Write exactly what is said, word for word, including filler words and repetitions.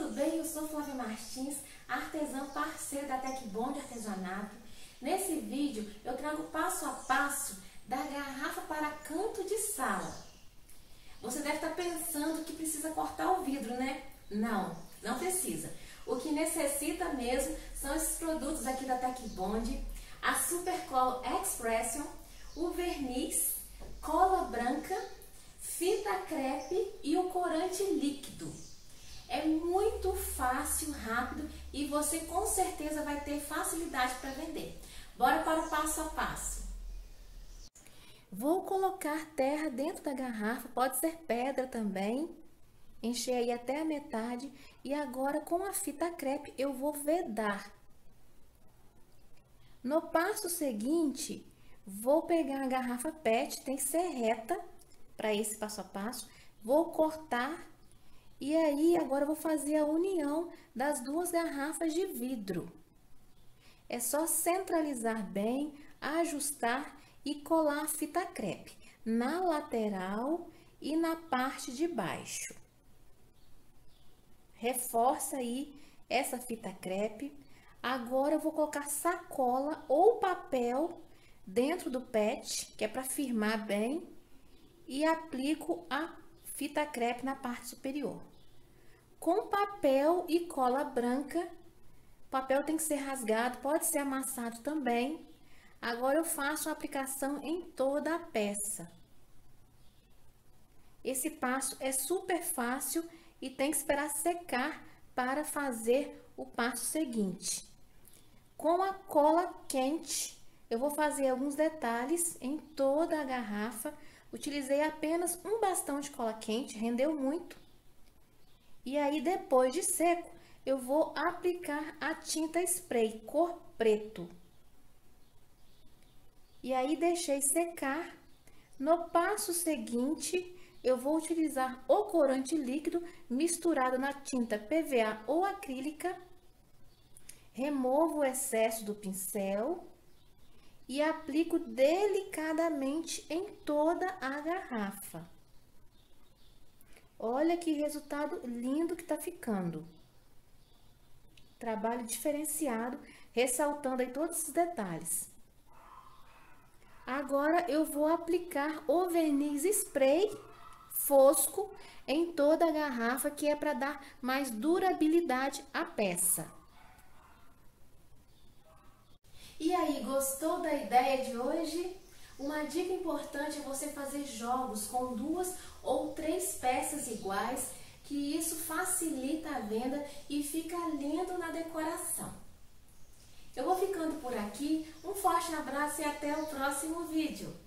tudo bem? Eu sou Flávia Martins, artesã parceira da Tecbond Artesanato. Nesse vídeo eu trago passo a passo da garrafa para canto de sala. Você deve estar pensando que precisa cortar o vidro, né? Não, não precisa. O que necessita mesmo são esses produtos aqui da Tecbond, a Super Cola Expression, o verniz, cola branca, fita crepe e o corante líquido. É muito fácil, rápido e você com certeza vai ter facilidade para vender. Bora para o passo a passo. Vou colocar terra dentro da garrafa, pode ser pedra também. Encher aí até a metade e agora com a fita crepe eu vou vedar. No passo seguinte, vou pegar a garrafa pet, tem que ser reta para esse passo a passo. Vou cortar e aí agora eu vou fazer a união das duas garrafas de vidro. É só centralizar bem, ajustar e colar a fita crepe na lateral e na parte de baixo. Reforça aí essa fita crepe. Agora eu vou colocar sacola ou papel dentro do pet, que é para firmar bem, e aplico a fita crepe na parte superior. Com papel e cola branca, o papel tem que ser rasgado, pode ser amassado também. Agora eu faço a aplicação em toda a peça. Esse passo é super fácil e tem que esperar secar para fazer o passo seguinte. Com a cola quente, eu vou fazer alguns detalhes em toda a garrafa. Utilizei apenas um bastão de cola quente, rendeu muito. E aí, depois de seco, eu vou aplicar a tinta spray, cor preto. E aí, deixei secar. No passo seguinte, eu vou utilizar o corante líquido misturado na tinta P V A ou acrílica. Removo o excesso do pincel e aplico delicadamente em toda a garrafa. Olha que resultado lindo que tá ficando. Trabalho diferenciado, ressaltando aí todos os detalhes. Agora eu vou aplicar o verniz spray fosco em toda a garrafa, que é para dar mais durabilidade à peça. E aí, gostou da ideia de hoje? Uma dica importante é você fazer jogos com duas ou três peças iguais, que isso facilita a venda e fica lindo na decoração. Eu vou ficando por aqui, um forte abraço e até o próximo vídeo!